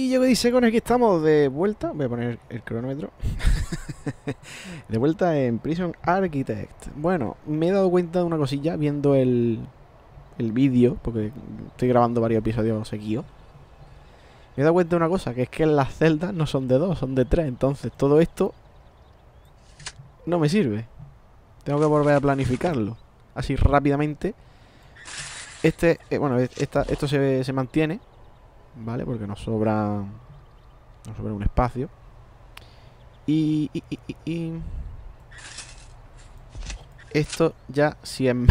Corillo, que dice con aquí estamos de vuelta. Voy a poner el cronómetro. De vuelta en Prison Architect. Bueno, me he dado cuenta de una cosilla viendo el vídeo, porque estoy grabando varios episodios seguidos. Me he dado cuenta de una cosa, que es que las celdas no son de 2, son de 3. Entonces todo esto no me sirve. Tengo que volver a planificarlo así rápidamente. Esto se mantiene, ¿vale? Porque nos sobra un espacio. Y esto ya sí es...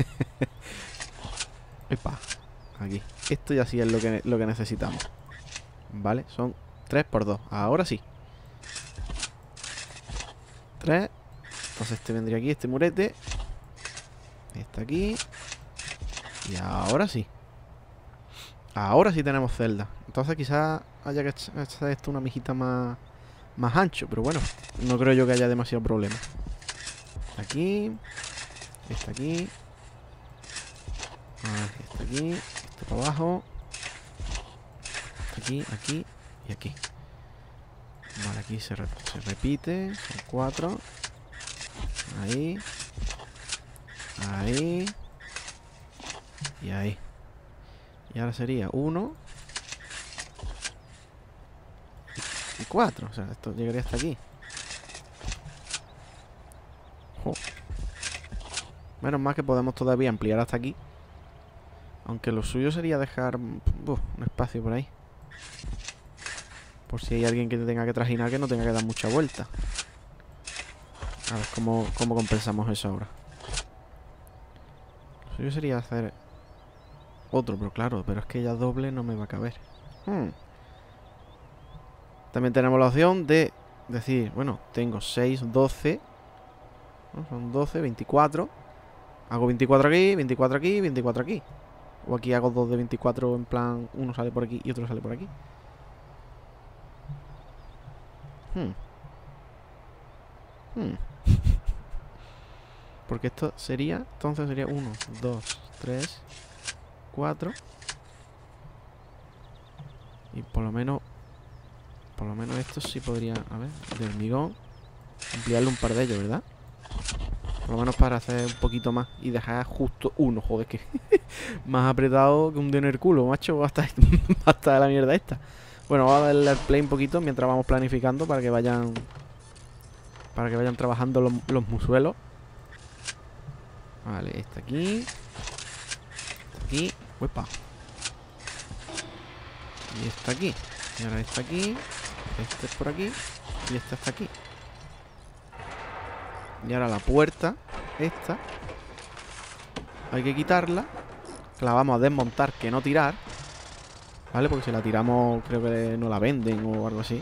Epa, aquí. Esto ya sí es lo que necesitamos. Vale, son 3 por 2. Ahora sí. 3. Entonces este vendría aquí, este murete. Este aquí. Y ahora sí. Ahora sí tenemos celda. Entonces quizás haya que hacer esto una mijita más ancho. Pero bueno, no creo yo que haya demasiado problema. Aquí. Este aquí. Este aquí. Este para abajo. Aquí, aquí y aquí. Vale, aquí se repite. Son 4. Ahí. Ahí. Y ahí. Y ahora sería 1 y 4. O sea, esto llegaría hasta aquí. ¡Jo! Menos mal que podemos todavía ampliar hasta aquí. Aunque lo suyo sería dejar un espacio por ahí. Por si hay alguien que tenga que trajinar, que no tenga que dar mucha vuelta. A ver cómo compensamos eso ahora. Lo suyo sería hacer otro, pero claro, pero es que ya doble no me va a caber. También tenemos la opción de decir, bueno, tengo 6, 12. ¿No? Son 12, 24. Hago 24 aquí, 24 aquí, 24 aquí. O aquí hago 2 de 24 en plan, uno sale por aquí y otro sale por aquí. Porque esto sería, entonces sería 1, 2, 3, 4. Y por lo menos esto sí podría, a ver, de hormigón, ampliarle un par de ellos, ¿verdad? Por lo menos para hacer un poquito más y dejar justo uno, joder, que más apretado que un dedo en el culo, macho, hasta la mierda esta. Bueno, vamos a darle al play un poquito mientras vamos planificando para que vayan trabajando los musuelos. Vale, este aquí. Este aquí. ¡Uepa! Y este aquí. Y ahora este aquí. Este es por aquí. Y este está aquí. Y ahora la puerta. Esta. Hay que quitarla. La vamos a desmontar, que no tirar. ¿Vale? Porque si la tiramos creo que no la venden o algo así.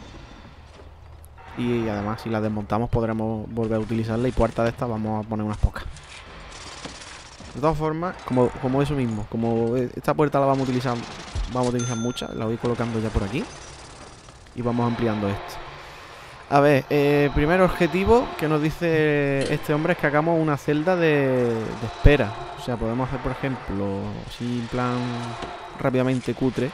Y además si la desmontamos podremos volver a utilizarla. Y puerta de estas vamos a poner unas pocas. De todas formas, como eso mismo, como esta puerta la vamos a utilizar muchas, la voy colocando ya por aquí. Y vamos ampliando esto. A ver, primer objetivo que nos dice este hombre es que hagamos una celda de espera. O sea, podemos hacer, por ejemplo, así en plan rápidamente cutre.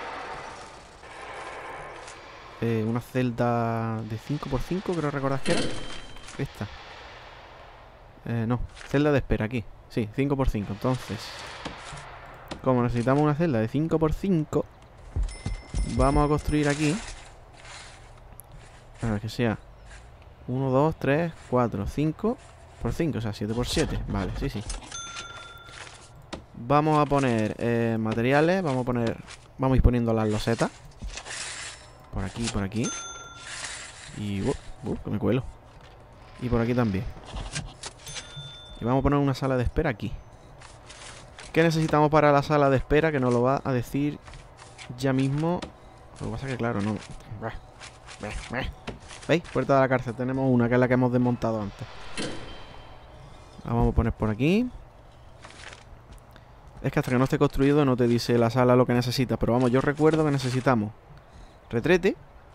Una celda de 5x5, creo recordar que era. Esta. No, celda de espera aquí. Sí, 5x5. Entonces, como necesitamos una celda de 5x5, vamos a construir aquí. A ver, que sea 1, 2, 3, 4, 5 por 5, o sea, 7 por 7. Vale, sí, sí. Vamos a poner materiales. Vamos a ir poniendo las losetas. Por aquí y por aquí. Y... que me cuelo. Y por aquí también. Y vamos a poner una sala de espera aquí. ¿Qué necesitamos para la sala de espera? Que nos lo va a decir ya mismo. Lo que pasa es que, claro, no... ¿Veis? Puerta de la cárcel. Tenemos una, que es la que hemos desmontado antes. La vamos a poner por aquí. Es que hasta que no esté construido no te dice la sala lo que necesitas. Pero vamos, yo recuerdo que necesitamos retrete,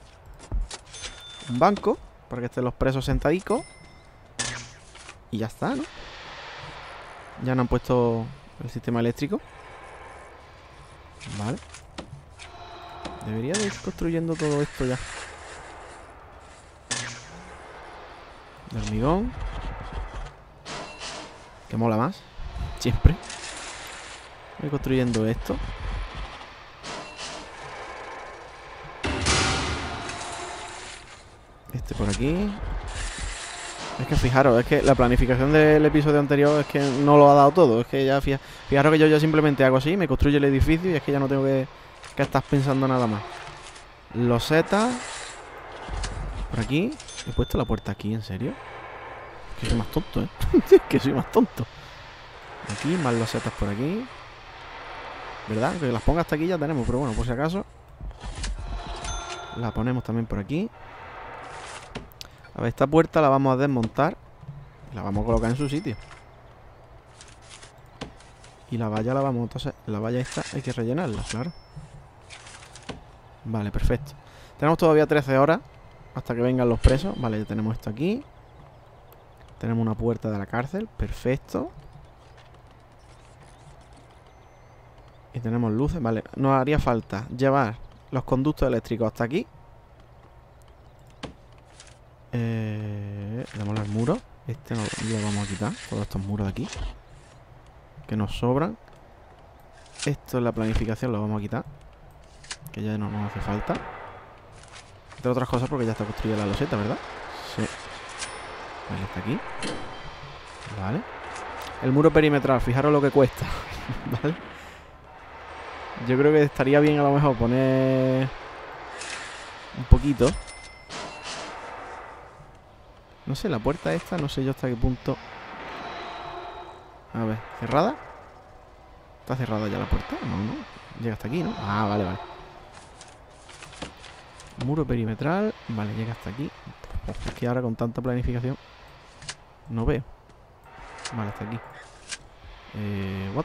un banco para que estén los presos sentadicos. Y ya está, ¿no? Ya no han puesto el sistema eléctrico. Vale. Debería de ir construyendo todo esto ya. De hormigón. Que mola más. Siempre. Voy construyendo esto. Este por aquí. Es que fijaros, es que la planificación del episodio anterior es que no lo ha dado todo. Es que ya fijaros que yo ya simplemente hago así, me construyo el edificio y es que ya no tengo que estar pensando nada más. Losetas. Por aquí. He puesto la puerta aquí, ¿en serio? Es que soy más tonto, ¿eh? Es que soy más tonto. Aquí, más losetas por aquí. ¿Verdad? Que las ponga hasta aquí ya tenemos, pero bueno, por si acaso. La ponemos también por aquí. A ver, esta puerta la vamos a desmontar. Y la vamos a colocar en su sitio. Y la valla la vamos... Entonces, la valla esta hay que rellenarla, claro. Vale, perfecto. Tenemos todavía 13 horas hasta que vengan los presos. Vale, ya tenemos esto aquí. Tenemos una puerta de la cárcel. Perfecto. Y tenemos luces. Vale, nos haría falta llevar los conductos eléctricos hasta aquí. Demoler muros. Este no lo vamos a quitar. Todos estos muros de aquí que nos sobran. Esto es la planificación, lo vamos a quitar, que ya no nos hace falta. Entre otras cosas porque ya está construida la loseta, ¿verdad? Sí. Vale, está aquí. Vale. El muro perimetral, fijaros lo que cuesta. Vale. Yo creo que estaría bien a lo mejor poner un poquito. No sé, la puerta esta, no sé yo hasta qué punto. A ver, ¿cerrada? ¿Está cerrada ya la puerta? No, no. Llega hasta aquí, ¿no? Ah, vale, vale. Muro perimetral. Vale, llega hasta aquí. Es que ahora con tanta planificación no veo. Vale, hasta aquí. What?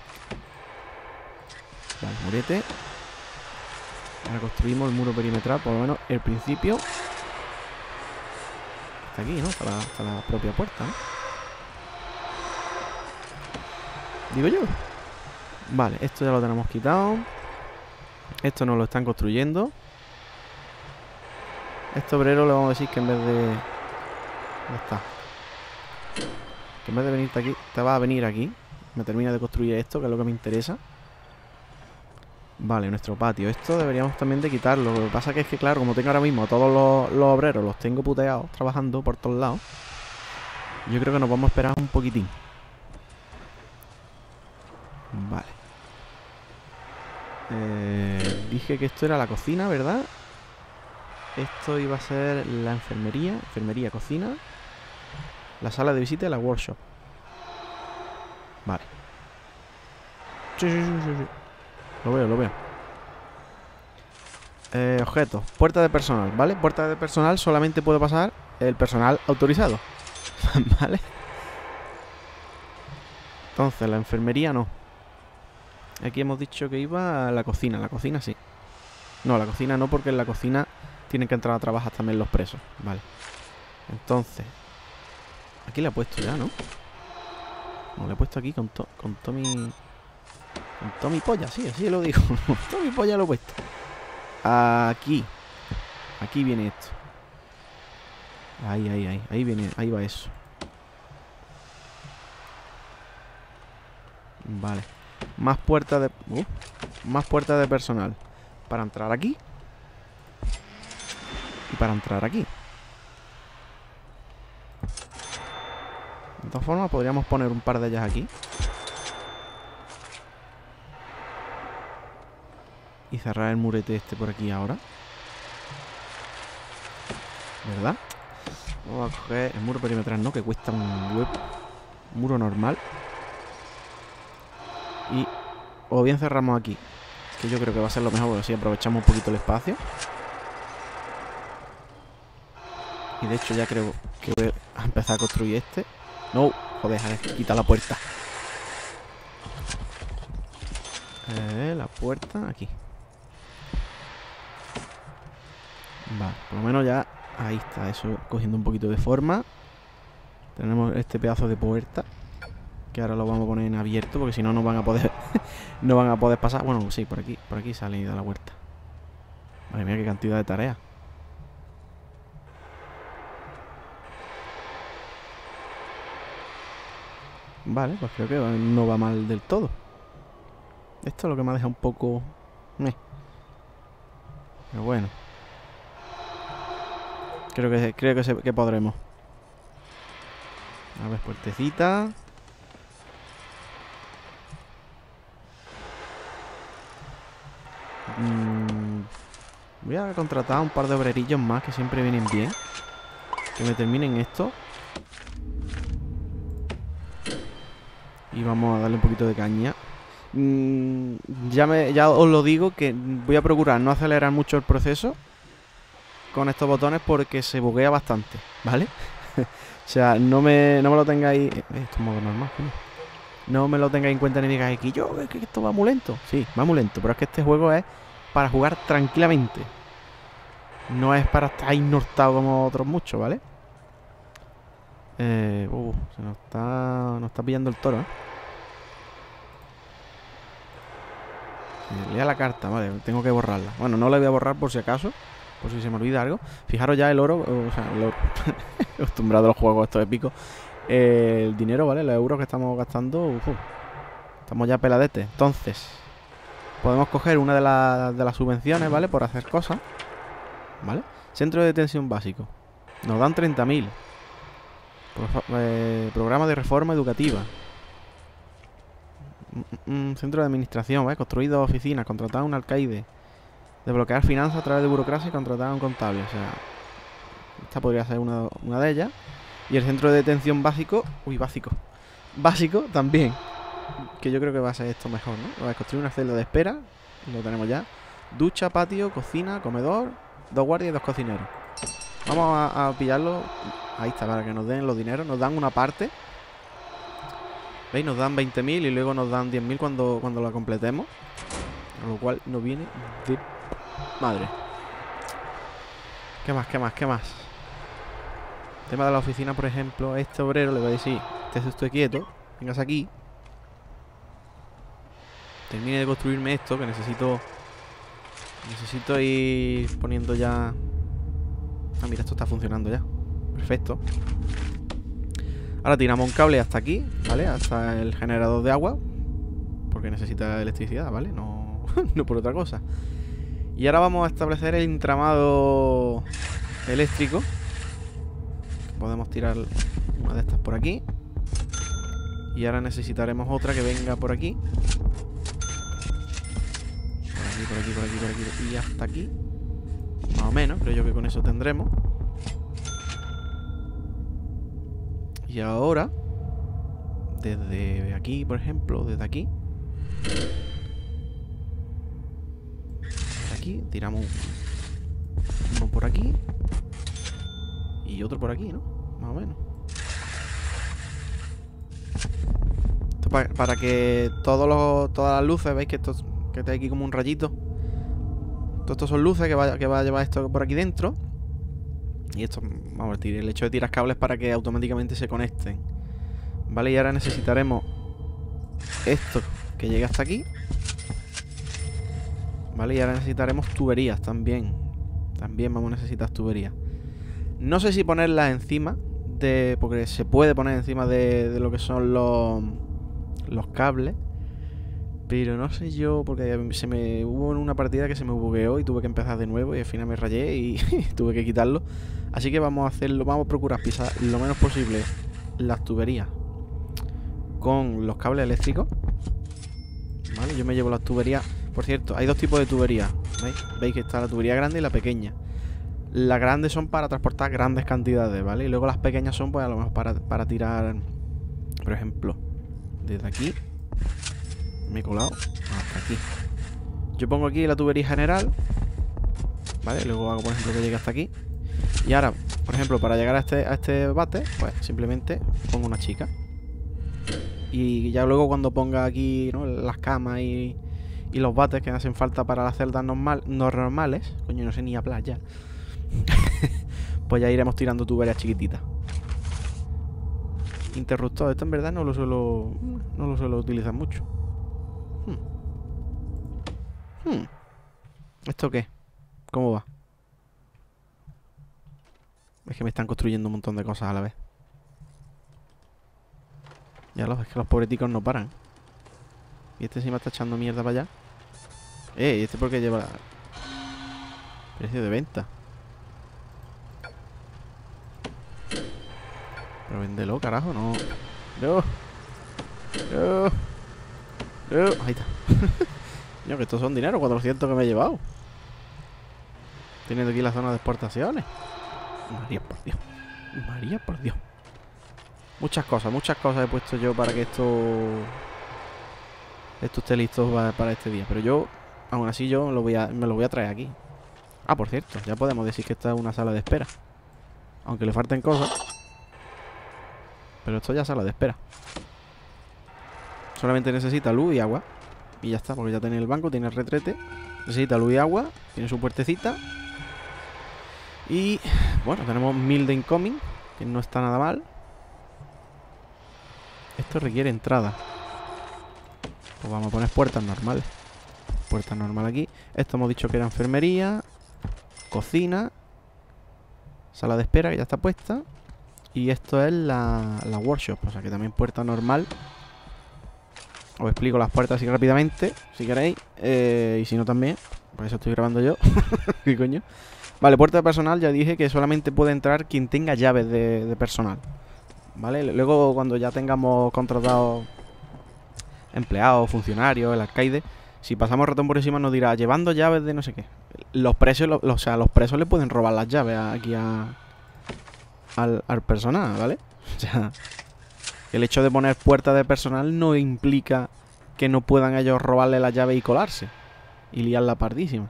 Vale, murete. Ahora construimos el muro perimetral. Por lo menos el principio. Hasta aquí, ¿no? Hasta la propia puerta, ¿no? Digo yo. Vale, esto ya lo tenemos quitado. Esto nos lo están construyendo. Este obrero le vamos a decir que en vez de... ¿Dónde está? Que en vez de venirte aquí, te va a venir aquí. Me termina de construir esto, que es lo que me interesa. Vale, nuestro patio. Esto deberíamos también de quitarlo. Lo que pasa que es que, claro, como tengo ahora mismo a todos los obreros, los tengo puteados, trabajando por todos lados. Yo creo que nos vamos a esperar un poquitín. Vale. Dije que esto era la cocina, ¿verdad? Esto iba a ser la enfermería. Enfermería, cocina. La sala de visita y la workshop. Vale. Sí, sí, sí, sí, sí. Lo veo, lo veo. Objetos. Puerta de personal, ¿vale? Puerta de personal solamente puede pasar el personal autorizado. ¿Vale? Entonces, la enfermería no. Aquí hemos dicho que iba a la cocina. La cocina sí. No, la cocina no, porque en la cocina tienen que entrar a trabajar también los presos. Vale. Entonces, aquí le he puesto ya, ¿no? No, le he puesto aquí con todo mi polla, sí, así lo digo. Con todo mi polla lo he puesto. Aquí. Aquí viene esto. Ahí viene, ahí va eso. Vale. Más puertas de... más puertas de personal. Para entrar aquí. Y para entrar aquí. De todas formas podríamos poner un par de ellas aquí. Y cerrar el murete este por aquí ahora. ¿Verdad? Vamos a coger el muro perimetral, ¿no? Que cuesta un web. Muro normal. Y... o bien cerramos aquí, que yo creo que va a ser lo mejor, porque así aprovechamos un poquito el espacio. Y de hecho ya creo que voy a empezar a construir este. No, joder, quita la puerta. La puerta aquí. Vale, por lo menos ya. Ahí está, eso cogiendo un poquito de forma. Tenemos este pedazo de puerta, que ahora lo vamos a poner en abierto, porque si no, no van a poder no van a poder pasar. Bueno, sí, por aquí sale y da la vuelta. Madre mía, qué cantidad de tareas. Vale, pues creo que no va mal del todo. Esto es lo que me ha dejado un poco... Pero bueno. Creo que podremos. A ver, puertecita. Voy a contratar a un par de obrerillos más que siempre vienen bien. Que me terminen esto. Y vamos a darle un poquito de caña. Ya os lo digo que voy a procurar no acelerar mucho el proceso con estos botones porque se buguea bastante, ¿vale? O sea, no me lo tengáis... Esto es modo normal, ¿no? No me lo tengáis en cuenta ni digáis que es que esto va muy lento. Sí, va muy lento, pero es que este juego es para jugar tranquilamente. No es para estar inortado como otros muchos, ¿vale? Se nos está pillando el toro, ¿eh? Lea la carta, vale, tengo que borrarla. Bueno, no la voy a borrar por si acaso, por si se me olvida algo. Fijaros ya el oro, o sea, el oro. Acostumbrado a los juegos estos épicos. El dinero, ¿vale? Los euros que estamos gastando. Estamos ya peladetes. Entonces, podemos coger una de las subvenciones, ¿vale? Por hacer cosas, ¿vale? Centro de detención básico. Nos dan 30.000. Programa de reforma educativa. Centro de administración, ¿vale? Construir 2 oficinas, contratar a un alcaide, desbloquear finanzas a través de burocracia y contratar a un contable. O sea, esta podría ser una de ellas. Y el centro de detención básico. Básico también. Que yo creo que va a ser esto mejor, ¿no? Va a construir una celda de espera. Lo tenemos ya. Ducha, patio, cocina, comedor. 2 guardias y 2 cocineros. Vamos a pillarlo. Ahí está, para que nos den los dineros. Nos dan una parte. ¿Veis? Nos dan 20.000 y luego nos dan 10.000 cuando la completemos. A lo cual nos viene de madre. ¿Qué más? Tema de la oficina, por ejemplo. A este obrero le voy a decir: esté usted quieto, vengas aquí. Termine de construirme esto, que necesito ir poniendo ya... Ah, mira, esto está funcionando ya. Perfecto. Ahora tiramos un cable hasta aquí, ¿vale? Hasta el generador de agua. Porque necesita electricidad, ¿vale? No, no por otra cosa. Y ahora vamos a establecer el entramado eléctrico. Podemos tirar una de estas por aquí. Y ahora necesitaremos otra que venga por aquí. Por aquí. Y hasta aquí. Más o menos, creo yo que con eso tendremos. Y ahora, desde aquí, por ejemplo, desde aquí, tiramos uno por aquí y otro por aquí, ¿no? Más o menos. Esto para que todas las luces, ¿veis? Que está aquí como un rayito. Todos estos son luces que va a llevar esto por aquí dentro. Y esto, vamos a decir, el hecho de tirar cables para que automáticamente se conecten. Vale, y ahora necesitaremos esto que llegue hasta aquí. Vale, y ahora necesitaremos tuberías también. También vamos a necesitar tuberías. No sé si ponerlas encima de... Porque se puede poner encima de lo que son los cables. Pero no sé yo, porque hubo en una partida que se me bugueó y tuve que empezar de nuevo y al final me rayé y tuve que quitarlo. Así que vamos a procurar pisar lo menos posible las tuberías con los cables eléctricos. Vale, yo me llevo las tuberías. Por cierto, hay 2 tipos de tuberías. ¿Veis que está la tubería grande y la pequeña? Las grandes son para transportar grandes cantidades, ¿vale? Y luego las pequeñas son, pues a lo mejor para tirar, por ejemplo, desde aquí. Me he colado hasta aquí. Yo pongo aquí la tubería general, ¿vale? Luego hago, por ejemplo, que llegue hasta aquí. Y ahora, por ejemplo, para llegar a este bate, pues simplemente pongo una chica. Y ya luego cuando ponga aquí, ¿no?, las camas y los bates que hacen falta para las celdas normales. Coño, no sé ni hablar ya. Pues ya iremos tirando tuberías chiquititas. Interruptor, esto en verdad no lo suelo utilizar mucho. ¿Esto qué? ¿Cómo va? Es que me están construyendo un montón de cosas a la vez. Es que los pobreticos no paran. Y este encima está echando mierda para allá. ¿Y este por qué lleva precio de venta? Pero véndelo, carajo, no. No. No. No. Ahí está. Yo, que estos son dinero, 400 que me he llevado. Teniendo aquí la zona de exportaciones. María, por Dios. María, por Dios. Muchas cosas he puesto yo para que esto esté listo para este día. Pero yo, aún así, me lo voy a traer aquí. Ah, por cierto, ya podemos decir que esta es una sala de espera. Aunque le falten cosas. Pero esto ya es sala de espera. Solamente necesita luz y agua. Y ya está, porque ya tiene el banco, tiene el retrete. Necesita luz y agua. Tiene su puertecita. Y bueno, tenemos 1000 de incoming, que no está nada mal. Esto requiere entrada. Pues vamos a poner puertas normales. Puerta normal aquí. Esto hemos dicho que era enfermería, cocina, sala de espera, que ya está puesta. Y esto es la workshop, o sea que también puerta normal. Os explico las puertas así rápidamente, si queréis. Y si no también, por eso estoy grabando yo. ¿Qué coño? Vale, puerta de personal, ya dije que solamente puede entrar quien tenga llaves de personal. Vale, luego cuando ya tengamos contratados empleados, funcionarios, el alcaide, si pasamos ratón por encima nos dirá llevando llaves de no sé qué. Los presos, o sea, los presos le pueden robar las llaves aquí al personal, ¿vale? O sea, el hecho de poner puerta de personal no implica que no puedan ellos robarle la llave y colarse y liarla pardísima.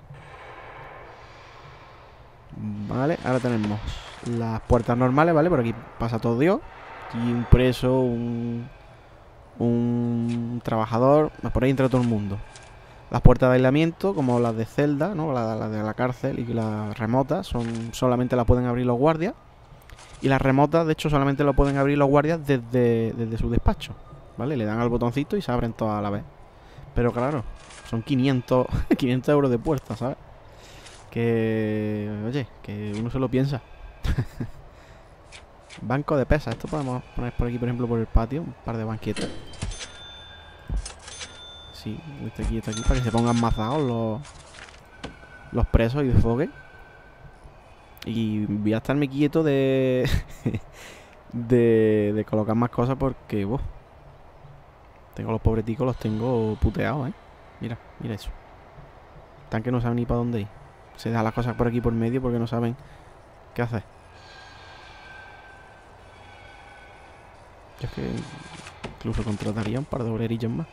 Vale, ahora tenemos las puertas normales, ¿vale? Por aquí pasa todo Dios. Aquí un preso, un trabajador, por ahí entra todo el mundo. Las puertas de aislamiento, como las de celda, ¿no? Las de la cárcel y las remotas, solamente las pueden abrir los guardias. Y las remotas, de hecho, solamente lo pueden abrir los guardias desde su despacho, ¿vale? Le dan al botoncito y se abren todas a la vez. Pero claro, son 500 euros de puerta, ¿sabes? Que, oye, que uno se lo piensa. Banco de pesas. Esto podemos poner por aquí, por ejemplo, por el patio. Un par de banquetas. Sí, este aquí, para que se pongan mazados los presos y desfoguen. Y voy a estarme quieto de de colocar más cosas porque tengo los pobreticos, los tengo puteados, Mira eso. Están que no saben ni para dónde ir. Se dejan las cosas por aquí por medio porque no saben qué hacer. Yo es que incluso contrataría un par de obrerillos más.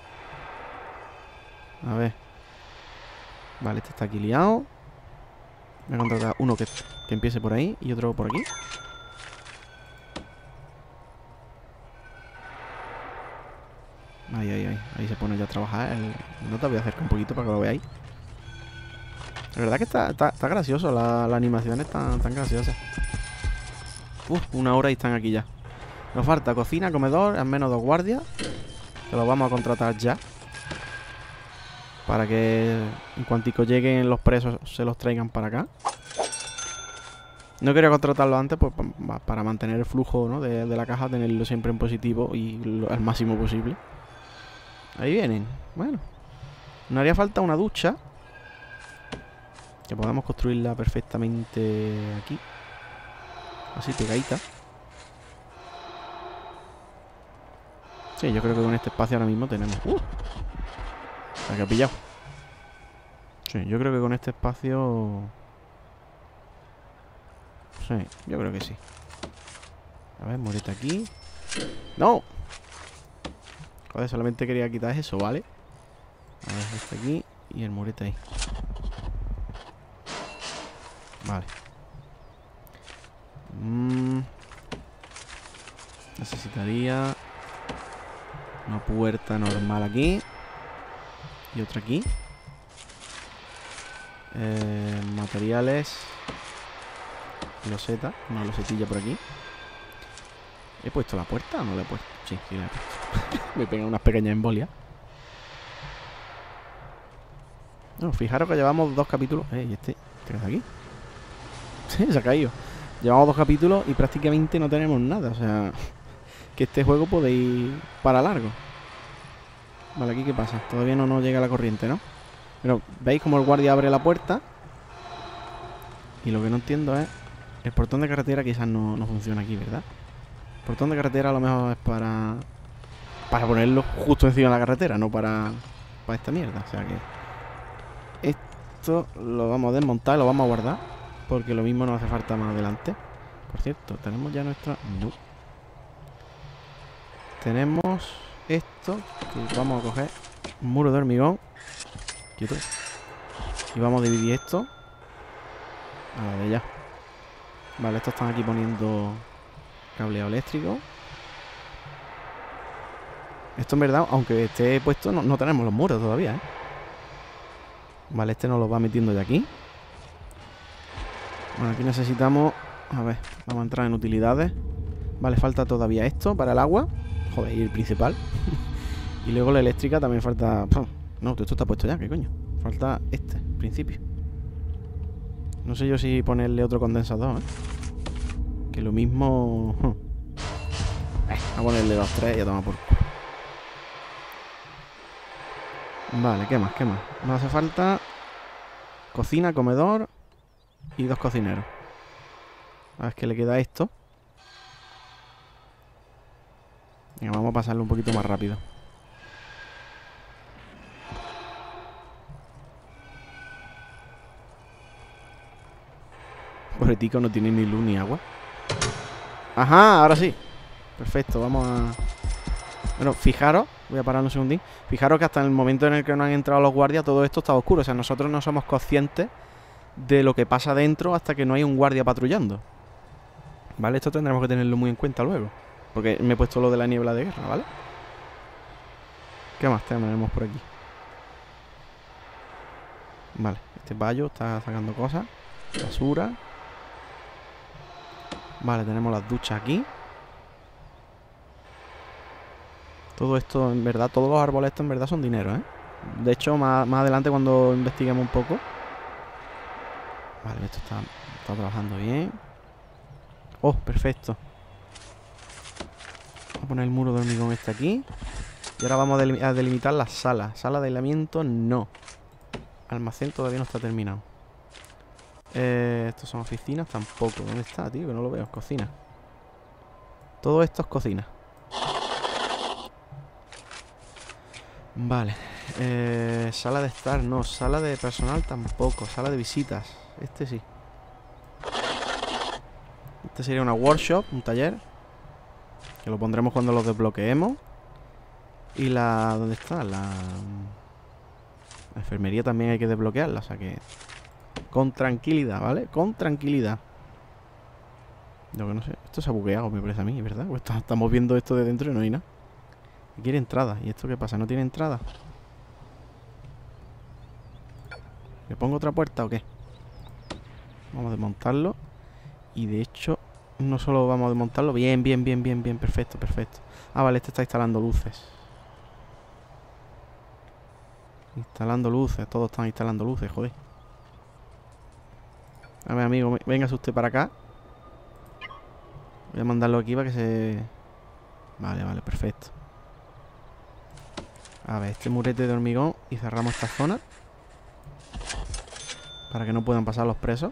A ver. Vale, este está aquí liado. Voy a contratar uno que empiece por ahí y otro por aquí. Ahí se pone ya a trabajar. No te voy a acercar un poquito para que lo veáis. La verdad que está gracioso. La animación es tan graciosa. Una hora y están aquí ya. Nos falta cocina, comedor, al menos 2 guardias. Que los vamos a contratar ya. Para que en cuantico lleguen los presos se los traigan para acá. No quería contratarlo antes pues, para mantener el flujo, ¿no? de la caja, tenerlo siempre en positivo y al máximo posible. Ahí vienen. Bueno. Nos haría falta una ducha. Que podamos construirla perfectamente aquí. Así pegadita. Sí, yo creo que con este espacio ahora mismo tenemos... La que ha pillado. Sí, yo creo que con este espacio... Sí, yo creo que sí. A ver, moreta aquí. ¡No! Joder, solamente quería quitar eso, ¿vale? A ver, este aquí y el moreta ahí. Vale. Necesitaría una puerta normal aquí. Y otra aquí. Materiales. Loseta. Una losetilla por aquí. ¿He puesto la puerta o no la he puesto? Sí, sí la he puesto. Me pegan unas pequeñas embolias. No, fijaros que llevamos 2 capítulos. ¿Te quedas aquí? Sí, se ha caído. Llevamos 2 capítulos y prácticamente no tenemos nada. O sea, que este juego puede ir para largo. Vale, ¿aquí qué pasa? Todavía no nos llega la corriente, ¿no? Pero veis como el guardia abre la puerta. Y lo que no entiendo es... El portón de carretera quizás no funciona aquí, ¿verdad? El portón de carretera a lo mejor es para ponerlo justo encima de la carretera, no para esta mierda. O sea que... Esto lo vamos a desmontar y lo vamos a guardar, porque lo mismo nos hace falta más adelante. Por cierto, tenemos ya nuestra... No. Tenemos esto, que vamos a coger un muro de hormigón. Quieto. Y vamos a dividir esto a la de ya. Vale, estos están aquí poniendo cableado eléctrico. Esto en verdad, aunque esté puesto, no tenemos los muros todavía, ¿eh? Vale, este nos lo va metiendo de aquí. Bueno, aquí necesitamos... A ver, vamos a entrar en utilidades. Vale, falta todavía esto para el agua. Joder, y el principal. Y luego la eléctrica también falta... No, esto está puesto ya, ¿qué coño? Falta este, principio. No sé yo si ponerle otro condensador, ¿eh? Que lo mismo... a ponerle 2, 3 y a tomar por culo. Vale, ¿qué más? ¿Qué más? Nos hace falta cocina, comedor y 2 cocineros. A ver qué le queda a esto. Venga, vamos a pasarlo un poquito más rápido. Pobretico, no tiene ni luz ni agua. Ajá, ahora sí. Perfecto, vamos a... Bueno, fijaros, voy a parar un segundín. Fijaros que hasta el momento en el que no han entrado los guardias, todo esto está oscuro. O sea, nosotros no somos conscientes de lo que pasa dentro hasta que no hay un guardia patrullando. Vale, esto tendremos que tenerlo muy en cuenta luego, porque me he puesto lo de la niebla de guerra, ¿vale? ¿Qué más tenemos por aquí? Vale, este payo está sacando cosas. Basura. Vale, tenemos las duchas aquí. Todo esto, en verdad, todos los árboles estos en verdad son dinero, ¿eh? De hecho, más adelante cuando investiguemos un poco. Vale, esto está trabajando bien. Oh, perfecto. Vamos a poner el muro de hormigón este aquí. Y ahora vamos a delimitar las salas. Sala de aislamiento, no. Almacén todavía no está terminado. Estos son oficinas, tampoco. ¿Dónde está, tío? Que no lo veo. Cocina. Todo esto es cocina. Vale. Sala de estar, no. Sala de personal tampoco. Sala de visitas. Este sí. Este sería una workshop, un taller. Que lo pondremos cuando lo desbloqueemos. Y la... ¿Dónde está? La enfermería también hay que desbloquearla. O sea que... Con tranquilidad, ¿vale? Con tranquilidad. Lo que no sé. Esto se ha bugueado, me parece a mí, ¿verdad? Pues estamos viendo esto de dentro y no hay nada. Y quiere entrada. ¿Y esto qué pasa? ¿No tiene entrada? ¿Le pongo otra puerta o qué? Vamos a desmontarlo. Y de hecho, no solo vamos a desmontarlo. Bien, bien, bien, bien, bien. Perfecto, perfecto. Ah, vale, este está instalando luces. Instalando luces. Todos están instalando luces, joder. A ver, amigo, véngase usted para acá. Voy a mandarlo aquí para que se... Vale, vale, perfecto. A ver, este murete de hormigón. Y cerramos esta zona para que no puedan pasar los presos.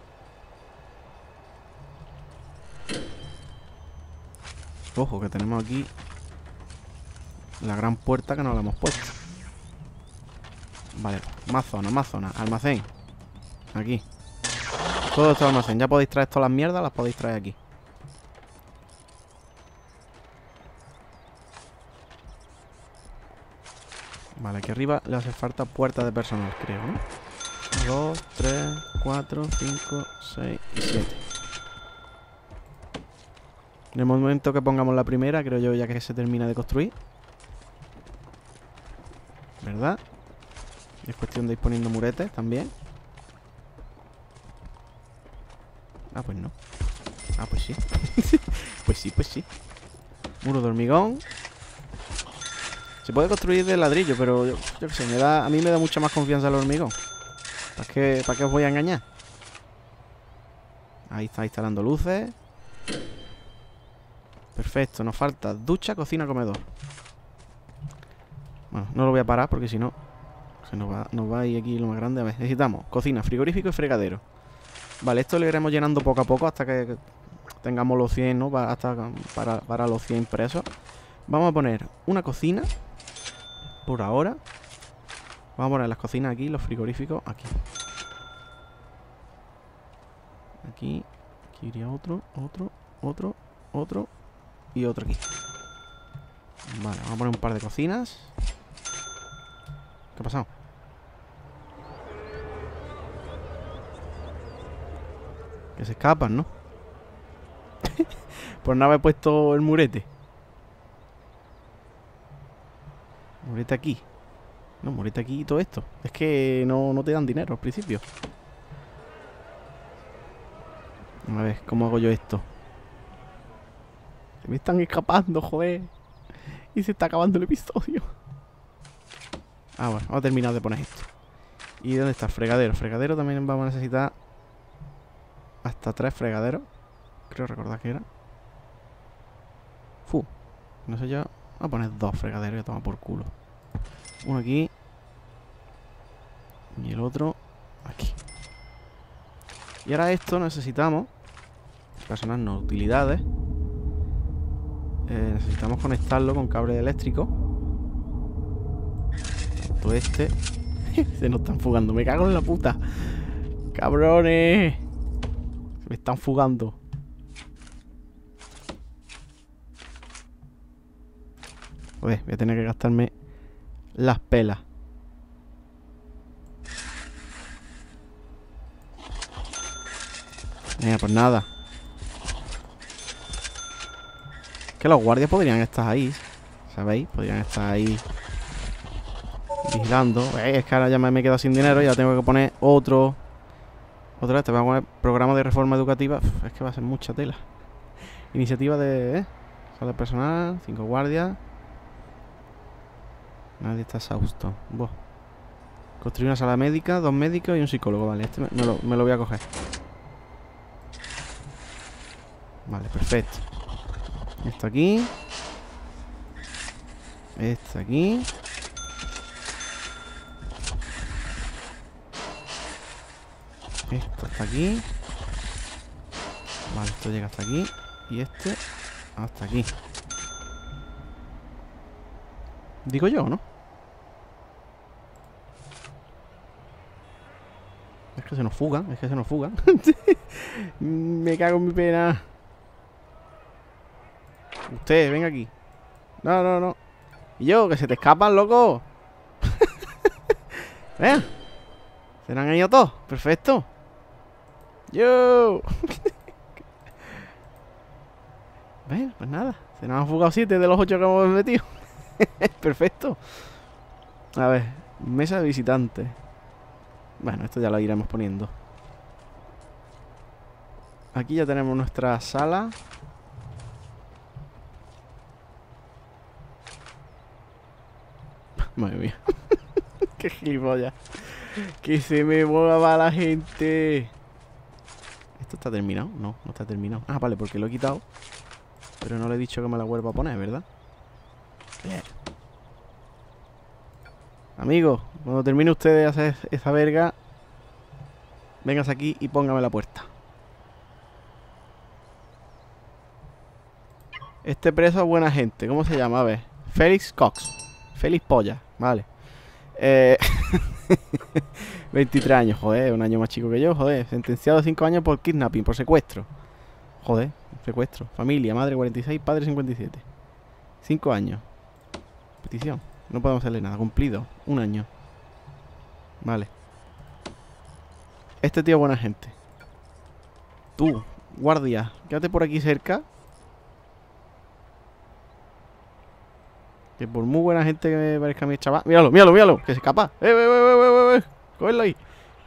Ojo, que tenemos aquí la gran puerta que no la hemos puesto. Vale, más zona, almacén. Aquí. Todo esto es almacén. Ya podéis traer todas las mierdas, las podéis traer aquí. Vale, aquí arriba le hace falta puerta de personal, creo, ¿no? 2, 3, 4, 5, 6 y 7. En el momento que pongamos la primera, creo yo ya que se termina de construir. ¿Verdad? Es cuestión de ir poniendo muretes también. Ah, pues no. Ah, pues sí. Pues sí, pues sí. Muro de hormigón. Se puede construir de ladrillo, pero yo qué sé, a mí me da mucha más confianza el hormigón. ¿Para qué os voy a engañar? Ahí está instalando luces. Perfecto, nos falta ducha, cocina, comedor. Bueno, no lo voy a parar porque si no nos va a ir aquí lo más grande. A ver, necesitamos cocina, frigorífico y fregadero. Vale, esto lo iremos llenando poco a poco hasta que tengamos los 100, ¿no? Para los 100 impresos. Vamos a poner una cocina por ahora. Vamos a poner las cocinas aquí, los frigoríficos aquí. Aquí iría otro y otro aquí. Vale, vamos a poner un par de cocinas. ¿Qué ha pasado? Que se escapan, ¿no? Por no haber puesto el murete. Murete aquí. No, murete aquí y todo esto. Es que no te dan dinero al principio. A ver, ¿cómo hago yo esto? Se me están escapando, joder. Y se está acabando el episodio. Ah, bueno, vamos a terminar de poner esto. ¿Y dónde está el fregadero? El fregadero también vamos a necesitar hasta 3 fregaderos. Creo recordar que era. No sé yo. Vamos a poner 2 fregaderos y a tomar por culo. Uno aquí. Y el otro aquí. Y ahora esto necesitamos personarnos utilidades. Necesitamos conectarlo con cable eléctrico. Tanto este. Se nos están fugando. Me cago en la puta. ¡Cabrones! Se me están fugando. Joder, voy a tener que gastarme las pelas. Venga, pues nada. Que los guardias podrían estar ahí, ¿sabéis? Podrían estar ahí vigilando. Es que ahora ya me he quedado sin dinero y ya tengo que poner otro. Otra vez te voy a poner programa de reforma educativa. Es que va a ser mucha tela. Iniciativa de... sala de personal, 5 guardias. Nadie está exhausto. Buah. Construir una sala médica, 2 médicos y un psicólogo. Vale, este me lo voy a coger. Vale, perfecto. Esto aquí. Esto aquí. Esto hasta aquí. Vale, esto llega hasta aquí. Y este hasta aquí. Digo yo, ¿no? Es que se nos fugan, es que se nos fugan. Me cago en mi pena. Usted, venga aquí. No. Y yo, que se te escapan, loco. Vean. Se le han ido todos. Perfecto. Yo. Ven, pues nada. Se nos han fugado 7 de los 8 que hemos metido. Perfecto. A ver, mesa de visitantes. Bueno, esto ya lo iremos poniendo. Aquí ya tenemos nuestra sala. Madre mía. Qué gilipollas. Que se me mueva la gente. ¿Esto está terminado? No está terminado. Ah, vale, porque lo he quitado. Pero no le he dicho que me la vuelva a poner, ¿verdad? Bien. Amigo, cuando termine usted de hacer esa verga, vengas aquí y póngame la puerta. Este preso es buena gente. ¿Cómo se llama? A ver. Félix Cox. Félix Polla. Vale. 23 años, joder. Un año más chico que yo, joder. Sentenciado a 5 años por kidnapping, por secuestro. Joder, secuestro. Familia, madre 46, padre 57. 5 años. Petición. No podemos hacerle nada. Cumplido. 1 año. Vale. Este tío es buena gente. Tú, guardia, quédate por aquí cerca. Que por muy buena gente que me parezca a mi chaval. Míralo, que se escapa. Cógelo ahí.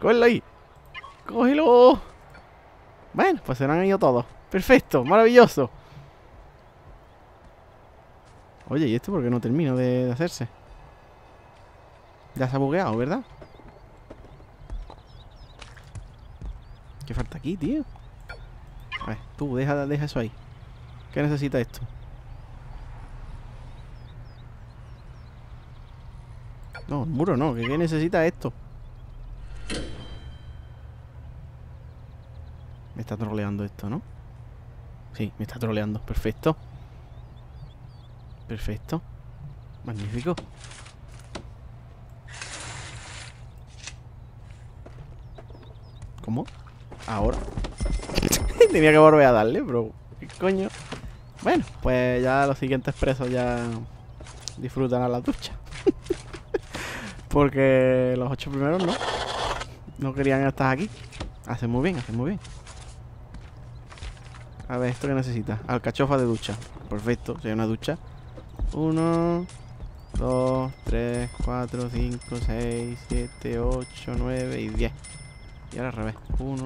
Cógelo. Bueno, pues se han ido todos. Perfecto, maravilloso. Oye, ¿y esto por qué no termino de hacerse? Ya se ha bugueado, ¿verdad? ¿Qué falta aquí, tío? A ver, tú, deja eso ahí. ¿Qué necesita esto? No, el muro no. ¿Qué necesita esto? Me está troleando esto, ¿no? Sí, me está troleando. Perfecto. Perfecto. Magnífico. ¿Cómo? Ahora. Tenía que volver a darle, bro. ¿Qué coño? Bueno, pues ya los siguientes presos ya disfrutan a la ducha. Porque los 8 primeros no querían estar aquí. Hacen muy bien, hacen muy bien. A ver, ¿esto qué necesita? Alcachofa de ducha. Perfecto, si hay una ducha. 1, 2, 3, 4, 5, 6, 7, 8, 9 y 10. Y ahora al revés. 1,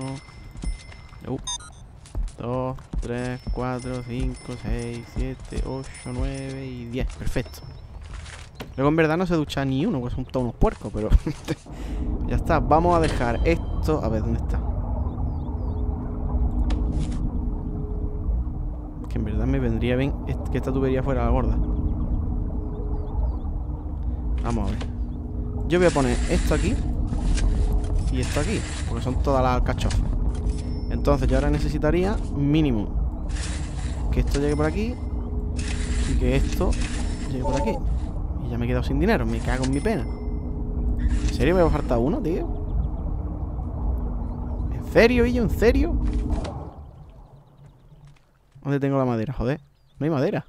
2, 3, 4, 5, 6, 7, 8, 9 y 10. Perfecto. Luego en verdad no se ducha ni uno, pues son todos unos puercos, pero ya está. Vamos a dejar esto. A ver, ¿dónde está? Es que en verdad me vendría bien que esta tubería fuera la gorda. Vamos a ver. Yo voy a poner esto aquí y esto aquí, porque son todas las alcachofas. Entonces yo ahora necesitaría mínimo que esto llegue por aquí y que esto llegue por aquí. Y ya me he quedado sin dinero, me cago en mi pena. ¿En serio me va a faltar uno, tío? ¿En serio, Illo? ¿En serio? ¿Dónde tengo la madera? Joder, no hay madera.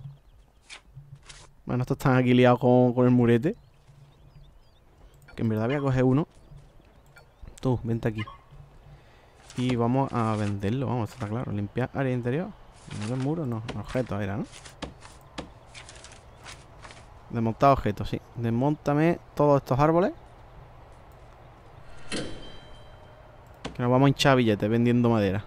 Bueno, estos están aquí liados con el murete. Que en verdad voy a coger uno. Tú, vente aquí. Y vamos a venderlo, vamos, está claro. Limpiar área interior. No es muro, no, objetos era, ¿no? Desmontar objetos, sí. Desmóntame todos estos árboles. Que nos vamos a hinchar billetes vendiendo madera.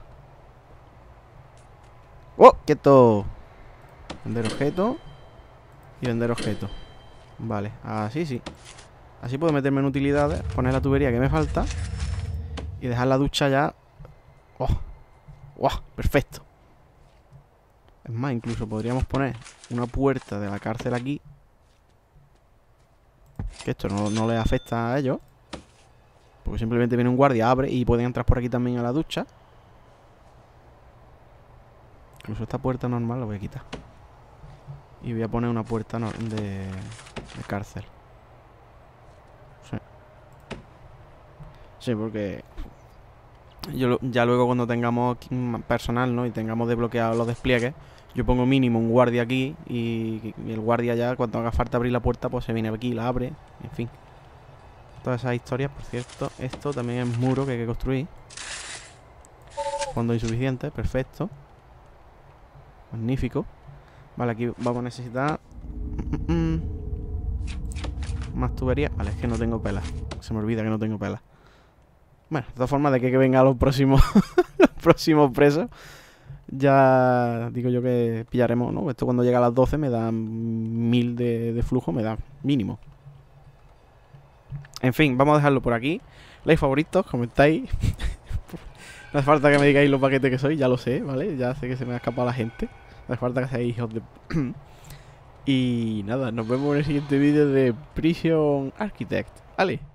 ¡Oh! ¡Quieto! Vender objetos. Y vender objetos. Vale, así sí. Así puedo meterme en utilidades, poner la tubería que me falta y dejar la ducha ya. ¡Oh! ¡Oh! Perfecto. Es más, incluso podríamos poner una puerta de la cárcel aquí. Que esto no les afecta a ellos. Porque simplemente viene un guardia, abre y pueden entrar por aquí también a la ducha. Incluso esta puerta normal la voy a quitar. Y voy a poner una puerta de cárcel. Sí. Sí, porque yo ya luego cuando tengamos personal, ¿no? Y tengamos desbloqueados los despliegues, yo pongo mínimo un guardia aquí y el guardia ya cuando haga falta abrir la puerta pues se viene aquí, la abre, en fin. Todas esas historias, por cierto. Esto también es muro que hay que construir. Fondo insuficiente, perfecto. Magnífico. Vale, aquí vamos a necesitar más tuberías. Vale, es que no tengo pelas. Se me olvida que no tengo pelas. Bueno, de todas formas, de que vengan los próximos los próximos presos, ya digo yo que pillaremos, ¿no? Esto cuando llega a las 12 me da 1000 de flujo, me da mínimo. En fin, vamos a dejarlo por aquí. Like, favoritos, comentáis. No hace falta que me digáis los paquetes que soy, ya lo sé, ¿vale? Ya sé que se me ha escapado la gente. No hace falta que seáis hijos de... Y nada, nos vemos en el siguiente vídeo de Prison Architect. ¿Vale?